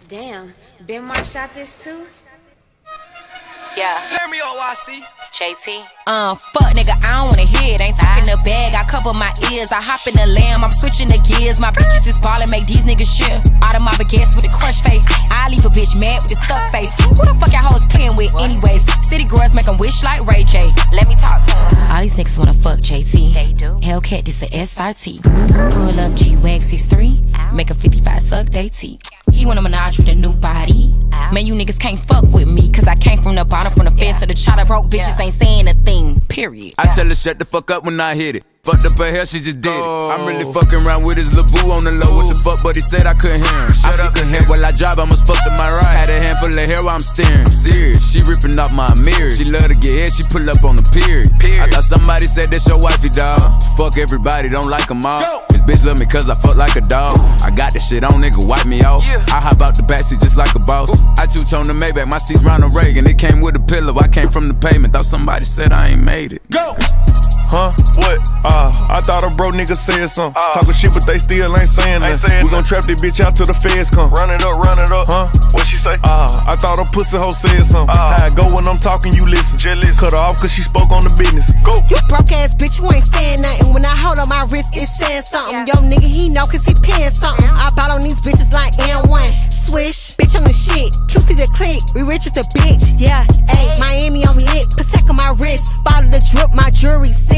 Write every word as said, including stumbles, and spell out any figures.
Damn, Ben Mark shot this too? Yeah. Turn me on, Y C. J T. Uh, fuck nigga, I don't wanna hear it. Ain't talking the bag, I cover my ears. I hop in the lamb, I'm switching the gears. My bitches is ballin', make these niggas shit. Out of my baguettes with a crush face. I leave a bitch mad with a stuck face. Who the fuck y'all hoes playin' with anyways? City girls make them wish like Ray J. Let me talk to them. All these niggas wanna fuck J T. They do. Hellcat, this a S R T. Pull up G-Wag six three. Make a fifty-five suck they teeth. He wanna menage with a new body. Man, you niggas can't fuck with me, cause I came from the bottom, from the feds yeah. to the chopper. Broke bitches yeah. ain't saying a thing, period. I tell her shut the fuck up when I hit it. Fucked up her hair, she just did oh. it. I'm really fucking around with his lil' boo on the low. Ooh. What the fuck, but he said I couldn't hear him. Shut I up the head while I drive, I must fuck to my right. Had a handful of hair while I'm steering. I'm serious, she ripping off my mirrors. She love to get hit, she pull up on the period. period. I thought somebody said that's your wifey, dawg. Uh. Fuck everybody, don't like them all. Go. This bitch love me cause I fuck like a dog. I got this shit on, nigga, wipe me off. Yeah. I hop out the backseat just like a boss. Ooh. I two-tone the Maybach, my seat's Ronald Reagan. It came with a pillow, I came from the pavement. Thought somebody said I ain't made it. Go! Huh? What? Uh, I thought a bro nigga said something. Uh, Talking shit, but they still ain't saying nothing. We gon' trap this bitch out till the feds come. Run it up, run it up. Huh? What she say? Uh, I thought a pussy hoe said something. Uh, How I go when I'm talking, you listen. listen. Cut her off cause she spoke on the business. Go. You broke ass bitch, you ain't saying nothing. When I hold on my wrist, it's saying something. Yo nigga, he know cause he paying something. I bought on these bitches like N one. Swish, bitch on the shit. Q C the click, we rich as a bitch. Yeah, ayy, Miami on me lit. Protect on my wrist. Bottle the drip, my jewelry sick.